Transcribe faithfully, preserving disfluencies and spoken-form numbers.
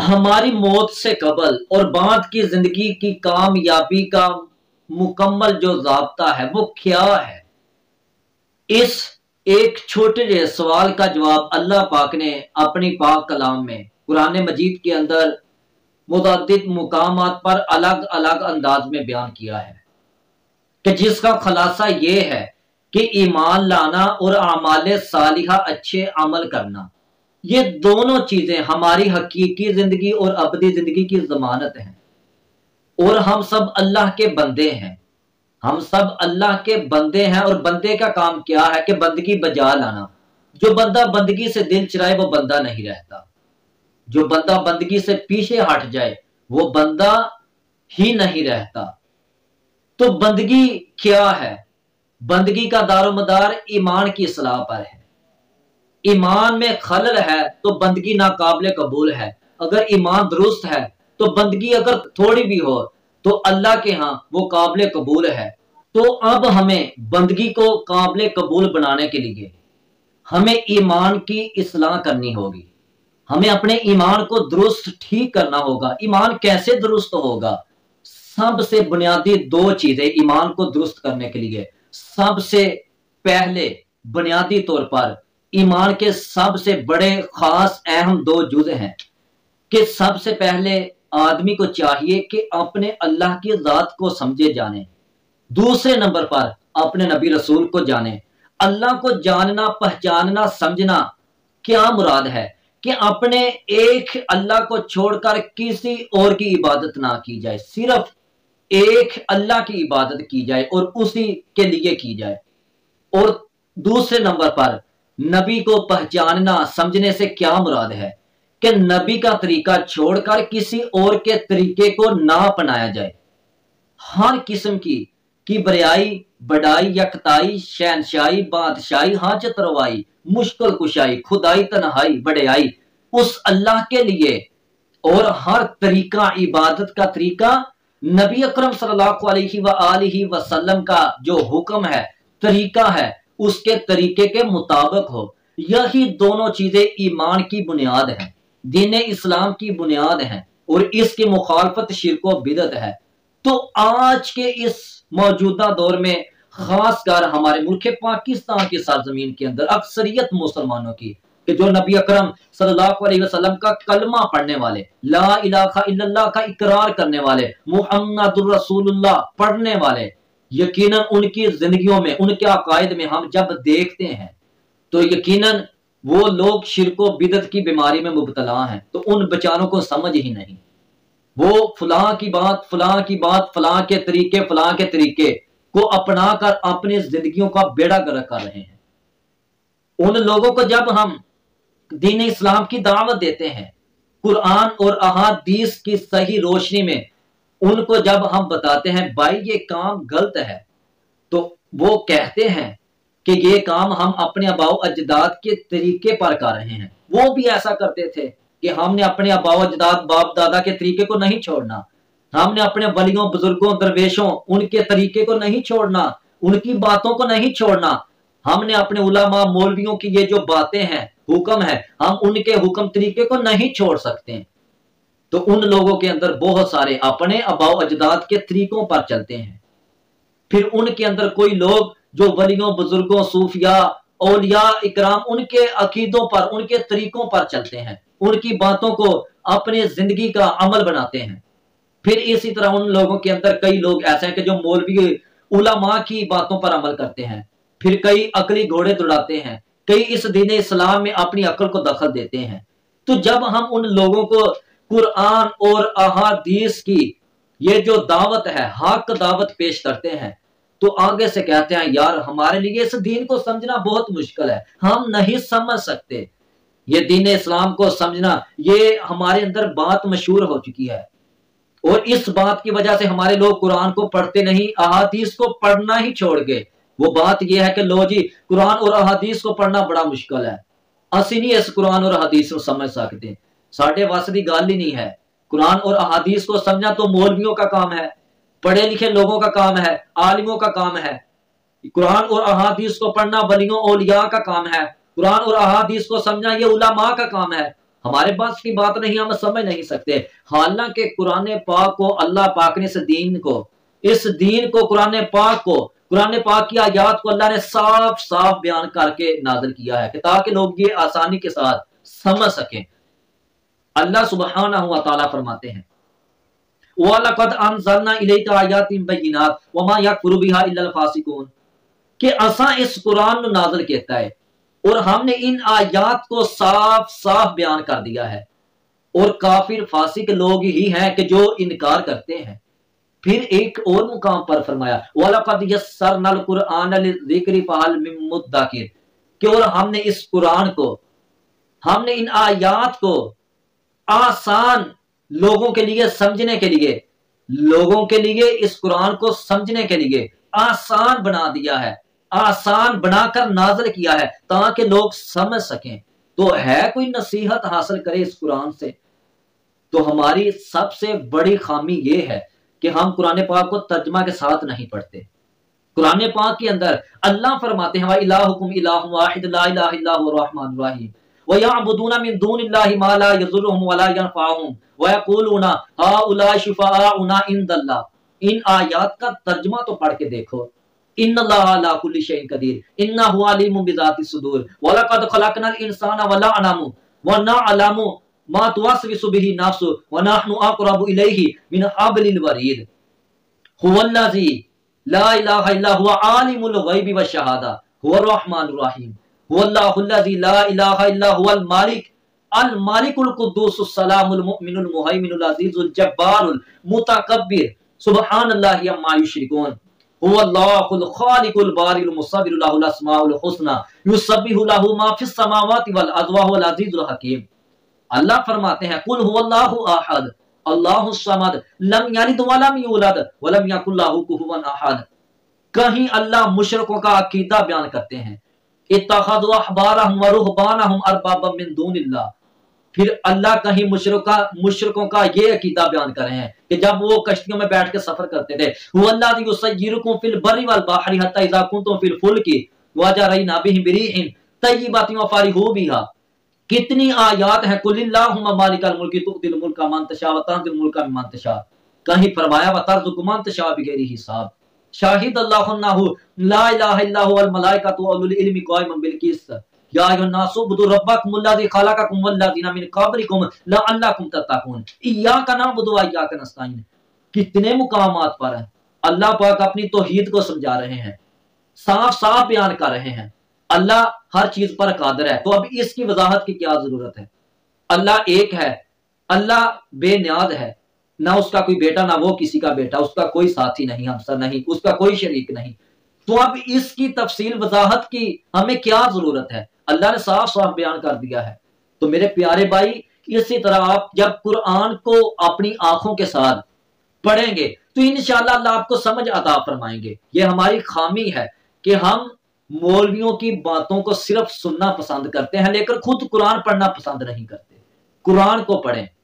ہماری موت سے قبل اور بعد کی زندگی کی کامیابی کا مکمل جو ضابطہ ہے وہ کیا ہے؟ اس ایک چھوٹے سے سوال کا جواب اللہ پاک نے اپنی پاک کلام میں قرآن مجید کے اندر متعدد مقامات پر الگ الگ انداز میں بیان کیا ہے، کہ جس کا خلاصہ یہ ہے کہ ایمان لانا اور اعمال صالحہ اچھے عمل کرنا، یہ دونوں چیزیں ہماری حقیقی زندگی اور ابدی زندگی کی ضمانت ہیں۔ اور ہم سب اللہ کے بندے ہیں، ہم سب اللہ کے بندے ہیں، اور بندے کا کام کیا ہے کہ بندگی بجا لانا۔ جو بندہ بندگی سے دل چرائے وہ بندہ نہیں رہتا، جو بندہ بندگی سے پیچھے ہٹ جائے وہ بندہ ہی نہیں رہتا۔ تو بندگی کیا ہے؟ بندگی کا دار و مدار ایمان کی اصلاح پر ہے۔ ایمان میں خلل ہے تو بندگی ناقابل قبول ہے۔ اگر ایمان درست ہے تو بندگی اگر تھوڑی بھی ہو تو اللہ کے ہاں وہ قابل قبول ہے۔ تو اب ہمیں بندگی کو قابل قبول بنانے کے لیے ہمیں ایمان کی اصلاح کرنی ہوگی، ہمیں اپنے ایمان کو درست ٹھیک کرنا ہوگا۔ ایمان کیسے درست ہوگا؟ سب سے بنیادی دو چیزیں ایمان کو درست کرنے کے لیے۔ سب سے پہلے بنیادی طور پر ایمان کے سب سے بڑے خاص اہم دو جز ہیں کہ سب سے پہلے آدمی کو چاہیے کہ اپنے اللہ کی ذات کو سمجھے جانے، دوسرے نمبر پر اپنے نبی رسول کو جانے۔ اللہ کو جاننا، پہچاننا، سمجھنا کیا مراد ہے؟ کہ اپنے ایک اللہ کو چھوڑ کر کسی اور کی عبادت نہ کی جائے، صرف ایک اللہ کی عبادت کی جائے اور اسی کے لیے کی جائے۔ اور دوسرے نمبر پر نبی کو پہچاننا، سمجھنے سے کیا مراد ہے؟ کہ نبی کا طریقہ چھوڑ کر کسی اور کے طریقے کو نہ اپنایا جائے۔ ہر قسم کی کبریائی، بڑائی، یکتائی، شہنشاہی، بادشاہی، حاجت روائی، مشکل کشائی، خدائی، تنہائی، بڑیائی اس اللہ کے لیے، اور ہر طریقہ عبادت کا طریقہ نبی اکرم صلی اللہ علیہ وآلہ وسلم کا جو حکم ہے، طریقہ ہے، اس کے طریقے کے مطابق ہو۔ یہی دونوں چیزیں ایمان کی بنیاد ہیں، دین اسلام کی بنیاد ہیں، اور اس کی مخالفت شرک و بدعت ہے۔ تو آج کے اس موجودہ دور میں خاص کر ہمارے ملک پاکستان کی سرزمین کے اندر اکثریت مسلمانوں کی، کہ جو نبی اکرم صلی اللہ علیہ وسلم کا کلمہ پڑھنے والے، لا الہ الا اللہ کا اقرار کرنے والے، محمد الرسول اللہ پڑھنے والے، یقیناً ان کی زندگیوں میں، ان کے عقائد میں ہم جب دیکھتے ہیں تو یقیناً وہ لوگ شرک و بدعت کی بیماری میں مبتلا ہیں۔ تو ان بچاروں کو سمجھ ہی نہیں، وہ فلاں کی بات فلاں کی بات فلاں کے طریقے فلاں کے طریقے کو اپنا کر اپنی زندگیوں کا بیڑا گرک کر رہے ہیں۔ ان لوگوں کو جب ہم دین اسلام کی دعوت دیتے ہیں، قرآن اور احادیث کی صحیح روشنی میں ان کو جب ہم بتاتے ہیں بھائی یہ کام غلط ہے، تو وہ کہتے ہیں کہ یہ کام ہم اپنے آباء و اجداد کے طریقے پر کر رہے ہیں۔ وہ بھی ایسا کرتے تھے کہ ہم نے اپنے آباء و اجداد، باپ دادا کے طریقے کو نہیں چھوڑنا، ہم نے اپنے ولیوں، بزرگوں، درویشوں ان کے طریقے کو نہیں چھوڑنا، ان کی باتوں کو نہیں چھوڑنا، ہم نے اپنے علماء، مولویوں کی یہ جو باتیں ہیں، حکم ہے، ہم ان کے حکم طریقے کو نہیں چھوڑ سکتے۔ تو ان لوگوں کے اندر بہت سارے اپنے آباء و اجداد کے طریقوں پر چلتے ہیں۔ پھر ان کے اندر کوئی لوگ جو ولیوں، بزرگوں، صوفیاء، اولیاء اکرام ان کے عقیدوں پر، ان کے طریقوں پر چلتے ہیں، ان کی باتوں کو اپنی زندگی کا عمل بناتے ہیں۔ پھر اسی طرح ان لوگوں کے اندر کئی لوگ ایسے ہیں کہ جو مولوی علماء کی باتوں پر عمل کرتے ہیں، پھر کئی عقلی گھوڑے دوڑاتے ہیں، کئی اس دین اسلام میں اپنی عقل کو دخل دیتے ہیں۔ تو جب ہم ان لوگوں کو قرآن اور احادیث کی یہ جو دعوت ہے، حق دعوت پیش کرتے ہیں، تو آگے سے کہتے ہیں یار ہمارے لیے اس دین کو سمجھنا بہت مشکل ہے، ہم نہیں سمجھ سکتے یہ دین اسلام کو سمجھنا، یہ ہمارے اندر بات مشہور ہو چکی ہے، اور اس بات کی وجہ سے ہمارے لوگ قرآن کو پڑھتے نہیں، احادیث کو پڑھنا ہی چھوڑ گئے۔ وہ بات یہ ہے کہ لو جی قرآن اور احادیث کو پڑھنا بڑا مشکل ہے، اسی نہیں اس قرآن اور احادیث کو سمجھ سکتے، ساڑھے واسطی گال ہی نہیں ہے۔ قرآن اور احادیث کو سمجھنا تو مولویوں کا کام ہے، پڑھے لکھے لوگوں کا کام ہے، عالموں کا کام ہے۔ قرآن اور احادیث کو پڑھنا ولیوں اولیاء کا کام ہے، قرآن اور احادیث کو سمجھنا یہ علماء کا کام ہے۔ ہمارے پاس کی بات نہیں، ہم سمجھ نہیں سکتے، حالانکہ قرآن پاک کو اللہ پاک نے اس دین کو اس دین کو قرآن پاک کو قرآن پاک کی آیات کو اللہ نے صاف صاف بیان کر کے نازل کیا ہے کہ تاکہ لوگ یہ آسانی کے ساتھ سمجھ سکیں۔ اللہ سبحانہ و تعالیٰ فرماتے ہیں وَلَقَدْ أَنزَلْنَا إِلَيْكَ آيَاتٍ بَيِّنَاتٍ وَمَا يَكْفُرُ بِهَا إِلَّا الْفَاسِقُونَ کہ اساں اس قرآن نو نازل کیتا ہے اور ہم نے ان آیات کو صاف صاف بیان کر دیا ہے، اور کافر فاسق لوگ ہی ہیں کہ جو انکار کرتے ہیں۔ پھر ایک اور مقام پر فرمایا وَلَقَدْ يَسَّرْنَا الْقُرْآنَ لِلذِّكْرِ فَهَلْ مِن مُدَّكِرٍ کہ اور ہم نے اس قرآن کو ہم نے ان آیات کو آسان لوگوں کے لیے سمجھنے کے لیے لوگوں کے لیے اس قرآن کو سمجھنے کے لیے آسان بنا دیا ہے، آسان بنا کر نازل کیا ہے تاکہ لوگ سمجھ سکیں۔ تو ہے کوئی نصیحت حاصل کرے اس قرآن سے؟ تو ہماری سب سے بڑی خامی یہ ہے کہ ہم قرآن پاک کو ترجمہ کے ساتھ نہیں پڑھتے۔ قرآن پاک کے اندر اللہ فرماتے ہیں وَإِلَٰهُكُمْ إِلَٰهٌ وَاحِدٌ لَا إِلَٰهَ إِلَّا هُوَ الرَّحْمَٰنُ الرَّحِيمُ وَيَعْبُدُونَ مِن دُونِ اللَّهِ مَا لَا يَضُرُّهُمْ وَلَا يَنفَعُهُمْ وَيَقُولُونَ هَٰؤُلَاءِ شُفَعَاؤُنَا عِندَ اللَّهِ۔ ان آیات کا ترجمہ تو پڑھ کے دیکھو، ان اللہ علی کل شیء قدیر انہ علیم بذات الصدور وَلَقَدْ خَلَقْنَا الْإِنسَانَ وَنَعْلَمُ وَنَعْلَمُ مَا تُوَسْوِسُ بِهِ نَفْسُهُ وَنَحْنُ أَقْرَبُ إِلَيْهِ مِنْ حَبْلِ الْوَرِيدِ هُوَ الَّذِي لَا إِلَٰهَ إِلَّا هُوَ عَالِمُ الْغَيْبِ وَالشَّهَادَةِ هُوَ الرَّحْمَنُ الرَّحِيمُ هُوَ اللَّهُ الَّذِي لَا إِلَٰهَ إِلَّا هُوَ الْمَالِكُ المالك القدوس السلام المؤمن المهيمن العزيز الجبار المتكبر سبحان الله عما يشركون هو الله الخالق البارئ المصور له الاسماء الحسنى يسبح له ما في السماوات والارض وهو العزيز الحكيم۔ اللہ فرماتے ہیں قل هو الله احد اللہ الصمد لم یلد ولم یولد ولم یکن له کفوا احد۔ کہیں اللہ مشرکوں کا عقیدہ بیان کرتے ہیں اتخذوا احبارهم ورهبانهم اربابا من دون اللہ، پھر اللہ کہیں مشرکہ مشرکوں کا یہ عقیدہ بیان کر رہے ہیں کہ جب وہ کشتیوں میں بیٹھ کے سفر کرتے تھے هو الذی یسیرکم فی البر والبحر حتی اذا کنتم فی الفلک وجرین بهم بريح طیبات وفرحوا بها۔ کتنی آیات ہیں قل اللہم مالک الملک تؤتی الملک من تشاء وتنزع الملک ممن تشاء، کہیں فرمایا وترزق من تشاء بغیر حساب۔ شاہد اللہ انہ لا الہ الا هو الملائکۃ واولو العلم قائما بالقسط یا ایھا الناس اعبدوا ربکم الذی خلقکم والذین من قبلکم لعلکم تتقون ایاک نعبد و ایاک نستعین۔ کتنے مقامات پر ہیں اللہ پاک اپنی توحید کو سمجھا رہے ہیں، صاف صاف بیان کر رہے ہیں اللہ ہر چیز پر قادر ہے۔ تو اب اس کی وضاحت کی کیا ضرورت ہے؟ اللہ ایک ہے، اللہ بے نیاز ہے، نہ اس کا کوئی بیٹا نہ وہ کسی کا بیٹا، اس کا کوئی ساتھی نہیں، ہمسر نہیں، اس کا کوئی شریک نہیں۔ تو اب اس کی تفصیل وضاحت کی ہمیں کیا ضرورت ہے؟ اللہ نے صاف صاف بیان کر دیا ہے۔ تو میرے پیارے بھائی اسی طرح آپ جب قرآن کو اپنی آنکھوں کے ساتھ پڑھیں گے تو انشاءاللہ اللہ آپ کو سمجھ عطا فرمائیں گے۔ یہ ہماری خامی ہے کہ ہم مولویوں کی باتوں کو صرف سننا پسند کرتے ہیں لیکن خود قرآن پڑھنا پسند نہیں کرتے۔ قرآن کو پڑھیں،